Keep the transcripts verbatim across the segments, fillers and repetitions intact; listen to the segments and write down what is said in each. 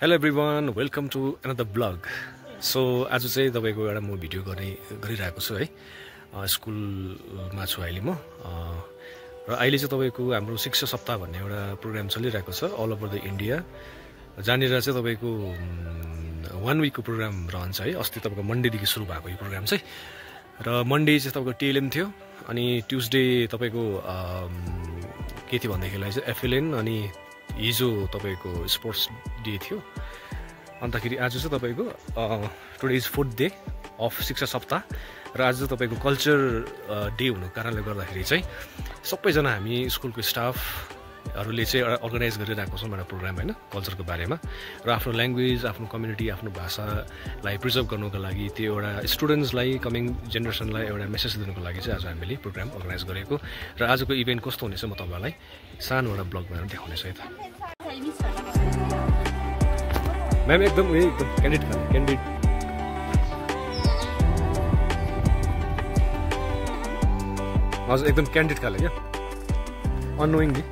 Hello everyone, welcome to another vlog. So आज चाहिँ तपाईको एउटा म भिडियो गर्ने गरिरहेको छु है स्कुलमा छु अहिले म र अहिले चाहिँ तपाईको हाम्रो शिक्षा सप्ताह भन्ने एउटा प्रोग्राम चलिरहेको छ अल ओभर द इन्डिया जानेर चाहिँ तपाईको वन वीक को प्रोग्राम रहन्छ है अस्ति तपाईको मन्डे देखि सुरु भएको यो प्रोग्राम चाहिँ र मन्डे चाहिँ तपाईको टीएलएम थियो अनि ट्युसडे तपाईको के थियो भन्दैखेरिलाई चाहिँ एफएलएन अनि हिजो तपाईको स्पोर्ट्स डे थियो अन्तखेरि आज चाहिँ तपाईको today is fourth day of शिक्षा सप्ताह र आज चाहिँ तपाईको कल्चर डे हुनुको कारणले गर्दाखेरि चाहिँ सबैजना हामी स्कुलको स्टाफहरूले चाहिँ अर्गनाइज गरिरहेको छौँ एउटा प्रोग्राम हैन कल्चरको बारेमा र आफ्नो ल्याङ्ग्वेज आफ्नो कम्युनिटी आफ्नो भाषालाई प्रिजर्भ गर्नुको लागि त्यो एउटा स्टुडेन्ट्सलाई कमिङ जेनेरेसनलाई एउटा मेसेज दिनुको लागि चाहिँ आज हामीले प्रोग्राम अर्गनाइज गरेको र आजको इभेन्ट कस्तो हुनेछ म तपाईलाई सानो एउटा ब्लग बनाएर देखाउनेछु है त मैम एकदम उयो एकदम क्यान्डिड खाले क्यान्डिड हजुर एकदम क्यान्डिड खाले क्या unknowingly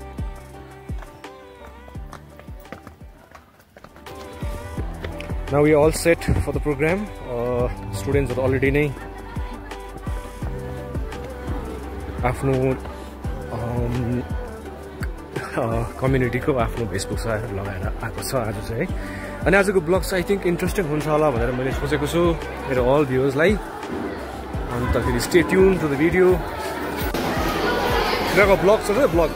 Now we are all set for the program. Uh, students are already नै आफ्नो कम्युनिटी को आफ्नो वेशभूषा लगाएर आएको छ आज चाहिँ है अनि आजको ब्लग चाहिँ आई थिंक इन्ट्रेस्टिङ हुन्छ होला भनेर मैले सोचेको छु मेरो अल भ्युअर्सलाई अन्तखेरि stay tuned to the video तिनीहरूको ब्लग छ र ब्लग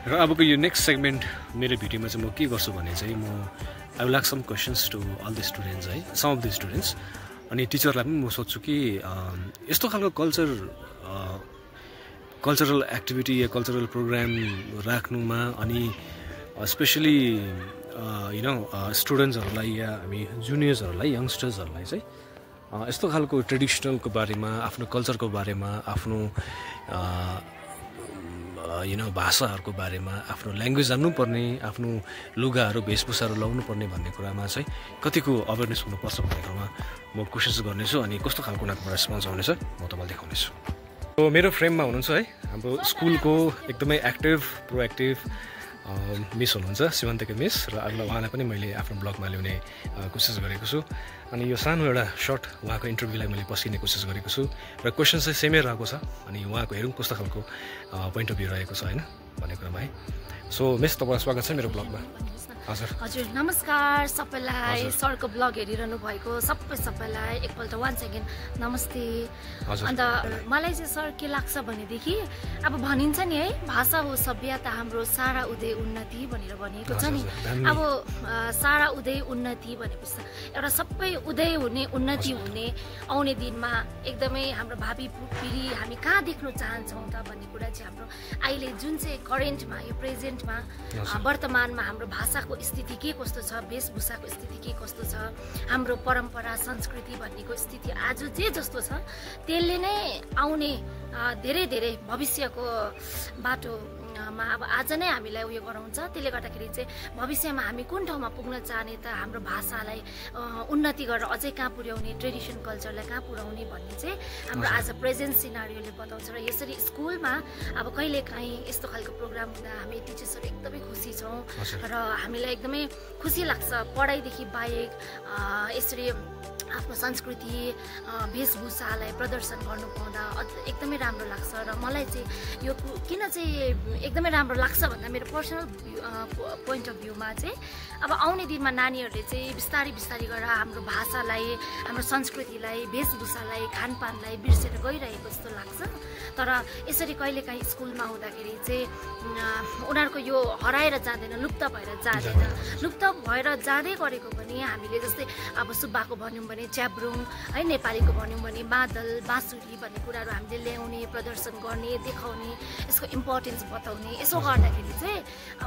र अबको यो नेक्स्ट सेगमेन्ट मेरो भिडियोमा चाहिँ म के गर्छु भने चाहिँ म I will ask some questions to all the students है, सम अफ द स्टुडेन्ट्स। अनि टिचरलाई पनि म सोध्छु कि यस्तो खालको कल्चर कल्चरल एक्टिभिटी या कल्चरल प्रोग्राम राख्नुमा अनि स्पेसली यु नो स्टुडेन्ट्सहरूलाई या हामी जुनियर्सहरूलाई यङ्स्टर्सहरूलाई चाहिँ यस्तो खालको ट्रेडिसनलको बारेमा, आफ्नो कल्चरको बारेमा, आफ्नो यु नो भाषाहरूको बारेमा, आफ्नो ल्याङ्ग्वेज जान्नुपर्ने, आफ्नो लुगाहरू भेषभूषाहरू लाउनु पर्ने भन्ने कुरामा चाहिँ कतिको अवेरनेस हुनुपर्छ भन्ने कुरामा म कोसिस गर्नेछु। अनि कस्तो खालको उनीहरूको रेस्पोन्स आउनेछ म तपाईँलाई देखाउनेछु। सो मेरो फ्रेममा हुनुहुन्छ है हाम्रो स्कुलको एकदमै एक्टिभ प्रोएक्टिभ मिस हुनुहुन्छ शिवन्तकी मिस, र अघिल्लो उहाँलाई पनि मैले आफ्नो ब्लगमा ल्याउने कोसिस गरेको छु। अनि यो सानो एउटा सर्ट उहाँको इन्टरभ्यूलाई मैले पस्किने कोसिस गरेको छु र क्वेसन चाहिँ सेमै रहेको छ। अनि उहाँको हेरौँ कस्तो खालको पोइन्ट अफ भ्यू रहेको छ होइन भन्ने कुरामा है। सो मिस तपाईँलाई स्वागत छ मेरो ब्लगमा। हजुर हजुर नमस्कार सबैलाई, सरको ब्लग हेरिरहनु भएको सबै सबैलाई एकपल्ट वान सेकेन्ड नमस्ते। अन्त मलाई चाहिँ सर के लाग्छ भनेदेखि अब भनिन्छ नि है, भाषा हो सभ्यता हाम्रो सारा उदय उन्नति भनेर भनिएको छ नि। अब सारा उदय उन्नति भनेपछि एउटा सबै उदय हुने उन्नति हुने आउने दिनमा एकदमै हाम्रो भावी पिँढी हामी कहाँ देख्न चाहन्छौँ त भन्ने कुरा चाहिँ हाम्रो अहिले जुन चाहिँ करेन्टमा यो प्रेजेन्टमा वर्तमानमा हाम्रो भाषाको स्थिति के कस्तो छ, वेशभूषाको स्थिति के कस्तो छ, हाम्रो परम्परा संस्कृति भन्नेको स्थिति आज जे जस्तो छ त्यसले नै आउने धेरै धेरै भविष्यको बाटोमा अब आज नै हामीलाई उयो गराउँछ। त्यसले गर्दाखेरि चाहिँ भविष्यमा हामी कुन ठाउँमा पुग्न चाहने त, हाम्रो भाषालाई उन्नति गरेर अझै कहाँ पुर्याउने, ट्रेडिसन कल्चरलाई कहाँ पुर्याउने भन्ने चाहिँ हाम्रो आज प्रेजेन्ट सिनारियोले बताउँछ। र यसरी स्कुलमा अब कहिलेकाहीँ यस्तो खालको प्रोग्राम हुँदा हामी टिचर्सहरू एकदमै खुसी छौँ र हामीलाई एकदमै खुसी लाग्छ। पढाइदेखि बाहेक यसरी आफ्नो संस्कृति वेशभूषालाई प्रदर्शन गर्नु पाउँदा एकदमै राम्रो लाग्छ। र मलाई चाहिँ यो किन चाहिँ एकदमै राम्रो लाग्छ भन्दा मेरो पर्सनल पोइन्ट अफ भ्यूमा चाहिँ अब आउने दिनमा नानीहरूले चाहिँ बिस्तारै बिस्तारै गरेर हाम्रो भाषालाई, हाम्रो संस्कृतिलाई, वेशभूषालाई, खानपानलाई बिर्सेर गइरहेको जस्तो लाग्छ। तर यसरी कहिलेकाहीँ स्कुलमा हुँदाखेरि चाहिँ उनीहरूको यो हराएर जाँदैन, लुप्त भएर जाँदैन। लुप्त भएर जाँदै गरेको पनि हामीले जस्तै अब सुब्बाको भन्यौँ भने च्याब्रुङ है, नेपालीको भन्यौँ भने मादल बाँसुरी भन्ने कुराहरू हामीले ल्याउने, प्रदर्शन गर्ने, देखाउने, यसको इम्पोर्टेन्स बताउने। यसो गर्दाखेरि चाहिँ अब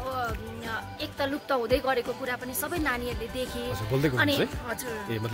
एक त लुप्त हुँदै गरेको कुरा पनि सबै नानीहरूले देखे अनि हजुर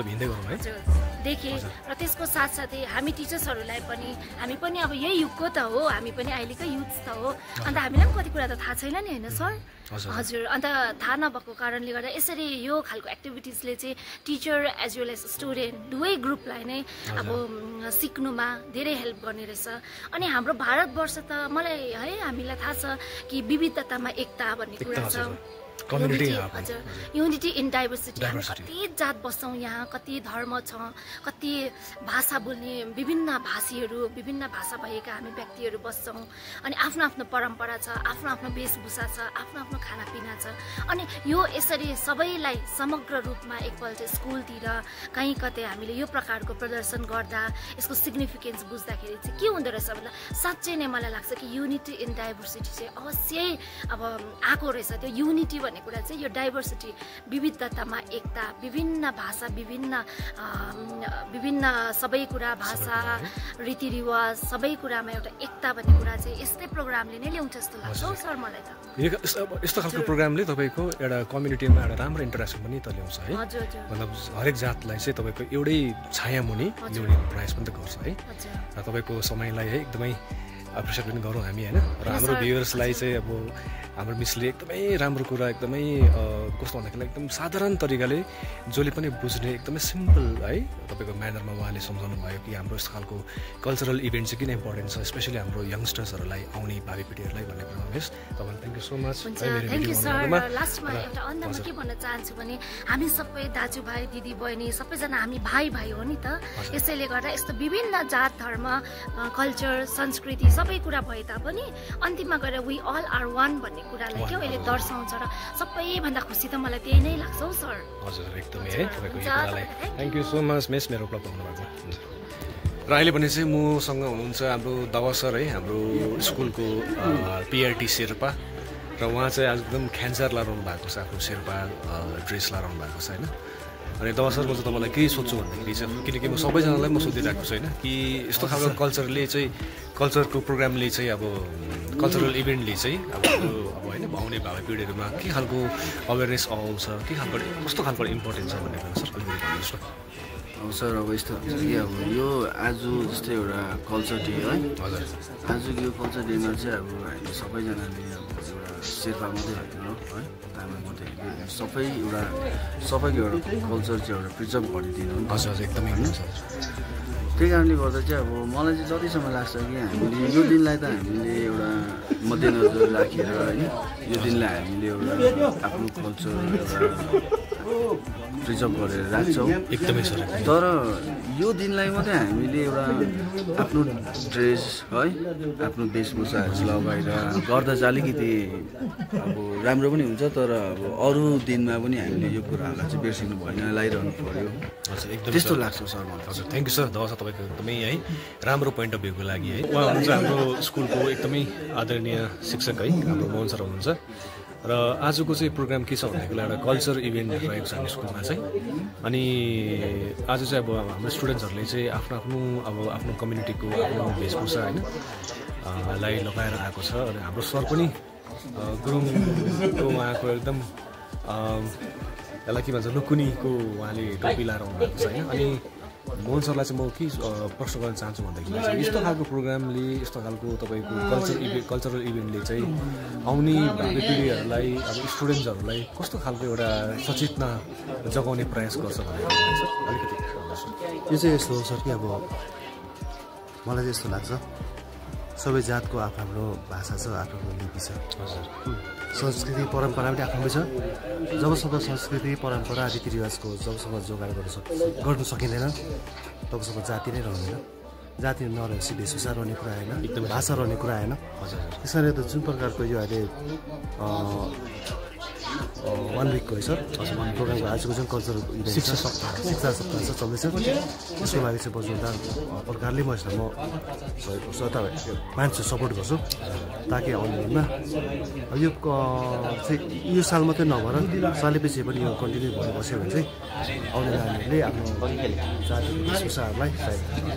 हजुर देखे। र त्यसको साथसाथै हामी टिचर्सहरूलाई पनि हामी पनि अब यही युगको त हो, हामी पनि अहिलेकै युथ त हो। अन्त हामीलाई पनि कति कुरा त थाहा छैन नि होइन सर। हजुर अन्त थाहा नभएको कारणले गर्दा यसरी यो खालको एक्टिभिटिजले चाहिँ teacher as well as student दुवै ग्रुपलाई नै अब सिक्नुमा धेरै हेल्प गर्ने रहेछ। अनि हाम्रो भारतवर्ष त मलाई है हामीलाई थाहा छ कि विविधतामा एकता भन्ने कुरा छ। युनिटी हजुर युनिटी इन डाइभर्सिटी। हामी कति जात बस्छौँ यहाँ, कति धर्म छ, कति भाषा बोल्ने विभिन्न भाषीहरू, विभिन्न भाषा भएका हामी व्यक्तिहरू बस्छौँ। अनि आफ्नो आफ्नो परम्परा छ, आफ्नो आफ्नो वेशभूषा छ, आफ्नो आफ्नो खानापिना छ। अनि यो यसरी सबैलाई समग्र रूपमा एकपल्ट स्कुलतिर कहीँ कतै हामीले यो प्रकारको प्रदर्शन गर्दा यसको सिग्निफिकेन्स बुझ्दाखेरि चाहिँ के हुँदो रहेछ भन्दा साँच्चै नै मलाई लाग्छ कि युनिटी इन डाइभर्सिटी चाहिँ अवश्यै अब आएको रहेछ। त्यो युनिटी भन्ने कुरा चाहिँ यो डाइभर्सिटी विविधतामा एकता, विभिन्न भाषा, विभिन्न विभिन्न सबै कुरा, भाषा रीतिरिवाज सबै कुरामा एउटा एकता भन्ने कुरा चाहिँ यस्तै प्रोग्रामले नै ल्याउँछ जस्तो लाग्छ हौ सर मलाई त। यस्तो खालको प्रोग्रामले तपाईँको एउटा कम्युनिटीमा एउटा राम्रो इन्टरेक्सन पनि त ल्याउँछ है। मतलब हरेक जातलाई चाहिँ तपाईँको एउटै छाया मुनि ल्याउने प्रयास पनि त गर्छ है। र तपाईँको समयलाई है एकदमै एप्रिसिएट पनि गरौँ हामी होइन। र हाम्रो भ्युवर्सलाई चाहिँ अब हाम्रो मिसले एकदमै राम्रो कुरा एकदमै कस्तो भन्दाखेरि एकदम साधारण तरिकाले जसले पनि बुझ्ने एकदमै सिम्पल है तपाईँको म्यानरमा उहाँले सम्झाउनु भयो कि हाम्रो यस्तो खालको कल्चरल इभेन्ट चाहिँ किन इम्पोर्टेन्ट छ, स्पेसली हाम्रो यङ्स्टर्सहरूलाई आउने भावी पिँढीहरूलाई भन्ने कुरा मिस तपाईँलाई thank you so much. Thank you sir. लास्टमा एउटा अन्त्यमा के भन्न चाहन्छु भने हामी सबै दाजुभाइ दिदी बहिनी सबैजना हामी भाइ भाइ हो नि त। यसैले गर्दा यस्तो विभिन्न जात धर्म कल्चर संस्कृति सबै कुरा भए तापनि अन्तिममा गएर वी अल आर वान भन्ने कुरालाई के अहिले दर्शाउँछ। र सबैभन्दा खुसी त मलाई त्यही नै लाग्छ हौ सर। हजुर एकदमै है तपाईँको यो कुरालाई thank you so much miss मेरो ब्लग आउनुभएको। र अहिले भने चाहिँ मसँग हुनुहुन्छ हाम्रो दावा सर है, हाम्रो स्कुलको पिआरटी शेर्पा र उहाँ चाहिँ आज एकदम ख्यान्सार लगाउनु भएको छ आफ्नो शेर्पा ड्रेस लगाउनु भएको छ होइन अनि दसर म चाहिँ तपाईँलाई केही सोध्छु भन्दाखेरि चाहिँ किनकि म सबैजनालाई म सोधिरहेको छु होइन कि यस्तो खालको कल्चरले चाहिँ कल्चरको प्रोग्रामले चाहिँ अब कल्चरल इभेन्टले चाहिँ अब अब होइन आउने भावी पिँढीहरूमा के खालको अवेरनेस आउँछ के खालको कस्तो खालको इम्पोर्टेन्ट छ भन्ने कुरा सर अलिकति भन्नुहोस् न अब सर अब यस्तो हुन्छ कि अब यो आज जस्तै एउटा कल्चर डे है हजुर आजको यो कल्चर डेमा चाहिँ अब हामी सबैजनाले अब एउटा शेर्पा मात्रै होइन है तामाङ मात्रै होइन सबै एउटा सबैको एउटा कल्चर चाहिँ एउटा प्रिजर्भ गरिदिनु हजुर हजुर एकदमै हुन्छ त्यही कारणले गर्दा चाहिँ अब मलाई चाहिँ जतिसम्म लाग्छ कि हामीले यो दिनलाई त हामीले एउटा मध्यनजर राखेर होइन यो दिनलाई हामीले एउटा आफ्नो कल्चर एउटा प्रिजर्भ गरेर राख्छौँ एकदमै सर तर यो दिनलाई मात्रै हामीले एउटा आफ्नो ड्रेस है आफ्नो वेशभूषाहरू लगाएर गर्दा चाहिँ अलिकति अब राम्रो पनि हुन्छ तर अब अरू दिनमा पनि हामीले यो कुराहरूलाई चाहिँ बिर्सिनु भएन लगाइरहनु पऱ्यो हजुर एकदम त्यस्तो लाग्छ सर मलाई हजुर थ्याङ्क यू सर दवा तपाईँको एकदमै है राम्रो पोइन्ट अफ भ्यूको लागि है उहाँ हुनुहुन्छ हाम्रो स्कुलको एकदमै आदरणीय शिक्षक है हाम्रो मोहन सर हुनुहुन्छ र आजको चाहिँ प्रोग्राम के छ भन्दाखेरि एउटा कल्चर इभेन्ट रहेको छ हाम्रो स्कुलमा चाहिँ अनि आज चाहिँ अब हाम्रो स्टुडेन्ट्सहरूले चाहिँ आफ्नो आफ्नो अब आफ्नो कम्युनिटीको आफ्नो वेशभूषा होइन लाई लगाएर आएको छ अनि हाम्रो सर पनि गुरुङको उहाँको एकदम यसलाई के भन्छ लुकुनीको उहाँले टोपी लाएर आउनुभएको छ होइन अनि मोहन सरलाई चाहिँ म के प्रश्न गर्न चाहन्छु भन्दाखेरि चाहिँ यस्तो खालको प्रोग्रामले यस्तो खालको तपाईँको कल्चर इभेन्ट कल्चरल इभेन्टले चाहिँ आउने भावी पिँढीहरूलाई अब स्टुडेन्ट्सहरूलाई कस्तो खालको एउटा सचेतना जगाउने प्रयास गर्छ भनेर अलिकति यो चाहिँ यस्तो हो सर कि अब मलाई चाहिँ यस्तो लाग्छ सबै जातको आफ्नो आफ्नो भाषा छ आफ्नो आफ्नो लिपि छ हजुर संस्कृति परम्परा पनि आफ्नो छ जबसम्म संस्कृति परम्परा रीतिरिवाजको जबसम्म जोगाड गर्न सक गर्नु सकिँदैन तबसम्म जाति नै रहँदैन जाति नरहेपछि वेशभूषा रहने कुरा आएन एकदम भाषा रहने कुरा आएन हजुर त्यस कारणले त जुन प्रकारको यो अहिले वान विकको है सर प्रोग्रामको आजको जुन कल्चरल इभेन्ट शिक्षा सप्ताह शिक्षा सप्ताह छ चल्दैछ त्यसको लागि चाहिँ बजाउँदा प्रकारले म यसलाई म मान्छे सपोर्ट गर्छु ताकि आउने दिनमा यो चाहिँ यो साल मात्रै नभएर सालैपछि पनि यो कन्टिन्यू भएर बस्यो भने चाहिँ आउने नानीहरूले आफ्नो जाति वेशभूषाहरूलाई सायद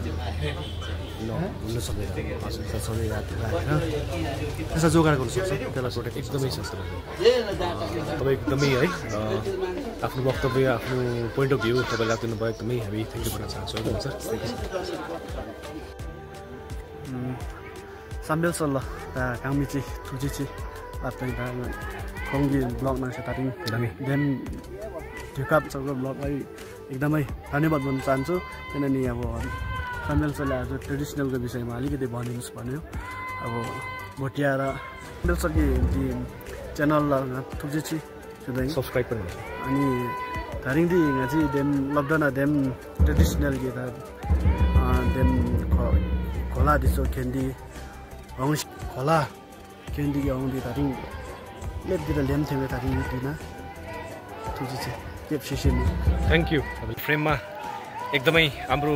भुल्न सक्दैन सधैँ याद राखेर त्यसलाई जोगाड गर्नु सक्छ त्यसलाई प्रोटेक्ट एकदमै छ सर तपाईँ एकदमै है आफ्नो वक्तव्य आफ्नो पोइन्ट अफ भ्यू तपाईँले राखिदिनु भयो एकदमै हामी थ्याङ्क यू भन्न चाहन्छौँ है sir Shamphel Sherpa ta kami chi thuji chi atai ta kongi blog ma setting then dikap chako blog lai एकदमै धन्यवाद भन्न चाहन्छु किनभने अब Shamphel Sherpa जो ट्रेडिसनलको विषयमा अलिकति भनिदिनुस् भन्यो अब भोटिया र Shamphel Sherpa कि च्यानल थुक्जी छि सुदै सब्स्क्राइब पनि हुन्छ अनि धारिङ दि ngaji देम लबदना देम ट्रेडिसनल के त देम खोला दिसो खेन्डी हंस खोला खेन्डी के आउँदी धारिङ लेट दिला लेम थेमे धारिङ दिना थुक्जी छि केप सिसिन थ्याङ्क यू फ्रेममा एकदमै हाम्रो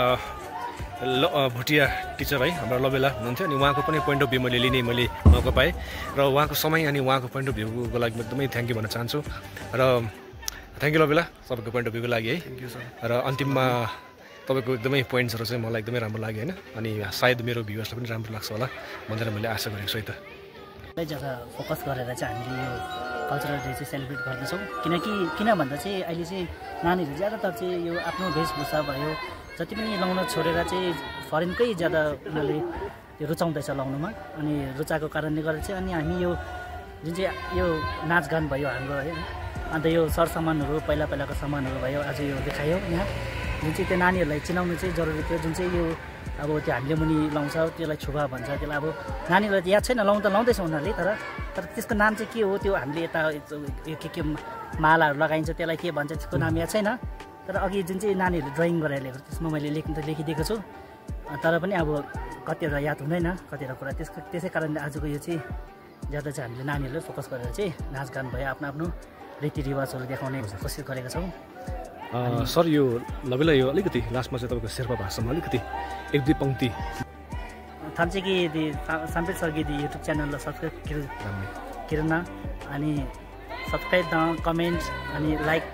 भोटिया टिचर है हाम्रो लबेला हुनुहुन्थ्यो अनि उहाँको पनि पोइन्ट अफ भ्यू मैले लिने मैले मौका पाएँ र उहाँको समय अनि उहाँको पोइन्ट अफ भ्यूको लागि एकदमै थ्याङ्क यू भन्न चाहन्छु र थ्याङ्क यू लबेला सबैको पोइन्ट अफ भ्यूको लागि है र अन्तिममा तपाईँको एकदमै पोइन्ट्सहरू चाहिँ मलाई एकदमै राम्रो लाग्यो होइन अनि सायद मेरो भ्युवर्सलाई पनि राम्रो लाग्छ होला भनेर मैले आशा गरेको छु है त जग्गा फोकस गरेर चाहिँ हामीले यो कल्चरल डे चाहिँ सेलिब्रेट गर्दैछौँ किनकि किन भन्दा चाहिँ अहिले चाहिँ नानीहरू ज्यादातर चाहिँ यो आफ्नो वेशभूषा भयो जति पनि लाउन छोडेर चाहिँ फरेनकै ज्यादा उनीहरूले त्यो रुचाउँदैछ लाउनुमा अनि रुचाएको कारणले गर्दा चाहिँ अनि हामी यो जुन चाहिँ यो नाचगान भयो हाम्रो है अन्त यो सरसामानहरू पहिला पहिलाको सामानहरू भयो आज यो देखायो यहाँ जुन चाहिँ त्यो नानीहरूलाई चिनाउनु चाहिँ जरुरी थियो जुन चाहिँ यो अब त्यो हामीले मुनि लाउँछ त्यसलाई छुबा भन्छ त्यसलाई अब नानीहरूलाई त याद छैन लाउनु त लाउँदैछ उनीहरूले तर तर त्यसको नाम चाहिँ के हो त्यो हामीले यता यो के के मालाहरू लगाइन्छ त्यसलाई के भन्छ त्यसको नाम याद छैन तर अघि जुन चाहिँ नानीहरूले ड्रइङ गरेर ल्याएको त्यसमा मैले लेख्न त लेखिदिएको छु तर पनि अब कतिवटा याद हुँदैन कतिवटा कुरा त्यसको त्यसै कारणले आजको यो चाहिँ ज्यादा चाहिँ हामीले नानीहरूलाई फोकस गरेर चाहिँ नाचगान भयो आफ्नो आफ्नो रीतिरिवाजहरू देखाउने कोसिस गरेका छौँ सर यो लबेला यो अलिकति लास्टमा चाहिँ तपाईँको शेर्पा भाषामा अलिकति एक दुई पङ्क्ति थाम्चे कि Shamphel Sherpa युट्युब च्यानललाई सब्सक्राइब किरण अनि सब्सक्राइब कमेन्ट अनि लाइक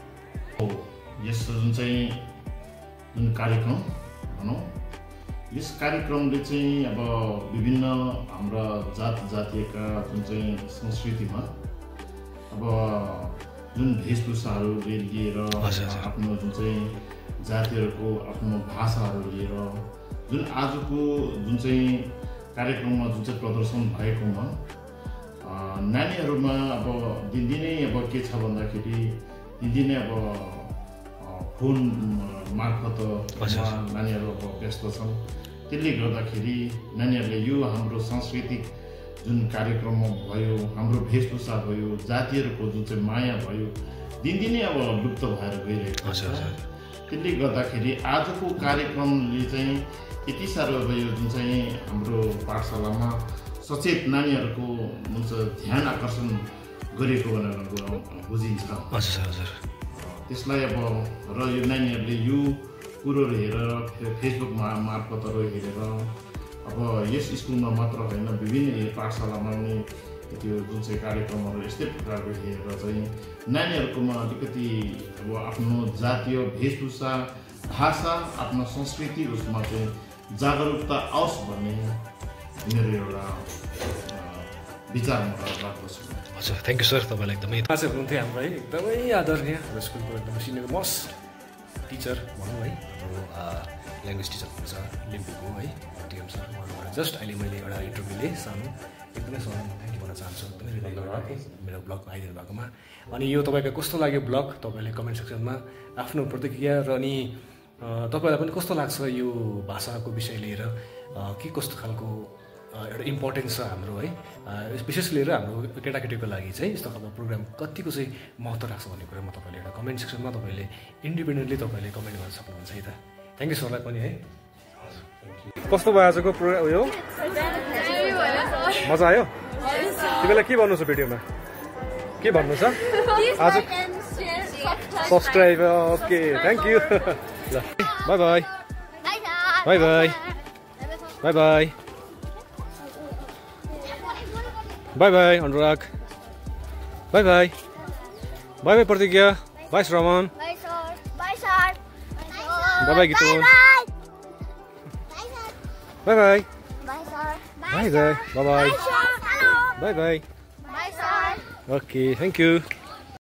यस जुन चाहिँ जुन कार्यक्रम भनौँ यस कार्यक्रमले चाहिँ अब विभिन्न हाम्रा जात जातीयका जुन चाहिँ संस्कृतिमा अब जुन वेशभूषाहरूले लिएर आफ्नो जुन चाहिँ जातिहरूको आफ्नो भाषाहरू लिएर जुन आजको जुन चाहिँ कार्यक्रममा जुन चाहिँ प्रदर्शन भएकोमा नानीहरूमा अब दिनदिनै अब के छ भन्दाखेरि दिनदिनै अब फोन मार्फत नानीहरू अब व्यस्त छन् त्यसले गर्दाखेरि नानीहरूले यो हाम्रो सांस्कृतिक जुन कार्यक्रममा भयो हाम्रो वेशभूषा भयो जातिहरूको जुन चाहिँ माया भयो दिनदिनै अब लुप्त भएर गइरहेको छ त्यसले गर्दाखेरि आजको कार्यक्रमले चाहिँ यति साह्रो अब यो जुन चाहिँ हाम्रो पाठशालामा सचेत नानीहरूको ध्यान आकर्षण गरेको भनेर बुझिन्छ त्यसलाई अब र यो नानीहरूले यो कुरोहरू हेरेर फेसबुक मार्फतहरू हेरेर अब यस स्कुलमा मात्र होइन विभिन्न पाठशालामा पनि त्यो जुन चाहिँ कार्यक्रमहरू यस्तै प्रकारको हेरेर चाहिँ नानीहरूकोमा अलिकति अब आफ्नो जातीय वेशभूषा भाषा आफ्नो संस्कृति उसमा चाहिँ जागरुकता आओस् भन्ने मेरो एउटा विचारमा राख्दछु। हजुर थ्याङ्क यू सर तपाईँलाई एकदमै आज हुनुहुन्थ्यो हाम्रो है एकदमै आदरणीय हाम्रो स्कुलको एकदमै सिनियर मोस्ट टिचर भनौँ है हाम्रो ल्याङ्ग्वेज टिचर हुनुहुन्छ लिम्बूको है टिएम सर उहाँबाट जस्ट अहिले मैले एउटा इन्टरभ्यू लिएँ सानो एकदमै सर थ्याङ्क यू भन्न चाहन्छु एकदमै धन्यवाद मेरो ब्लगमा आइदिनु भएकोमा अनि यो तपाईँको कस्तो लाग्यो ब्लग तपाईँले कमेन्ट सेक्सनमा आफ्नो प्रतिक्रिया र अनि तपाईँलाई पनि कस्तो लाग्छ यो भाषाको विषय लिएर के कस्तो खालको एउटा इम्पोर्टेन्स छ हाम्रो है विशेष लिएर हाम्रो केटाकेटीको लागि चाहिँ यस्तो खालको प्रोग्राम कतिको चाहिँ महत्त्व राख्छ भन्ने कुरा म तपाईँले एउटा कमेन्ट सेक्सनमा तपाईँले इन्डिपेन्डेन्टली तपाईँले कमेन्ट गर्न सक्नुहुन्छ है त थ्याङ्क यू सरलाई पनि है कस्तो भयो आजको प्रोग्राम उयो मजा आयो तिमीलाई के भन्नु छ भिडियोमा के भन्नु छ आज सब्सक्राइब ओके थ्याङ्क यू ल bye bye bye bye bye bye bye bye Anurag bye bye bye bye Pratigya bye Shravan bye bye Gitun bye bye bye bye bye bye bye bye okay thank you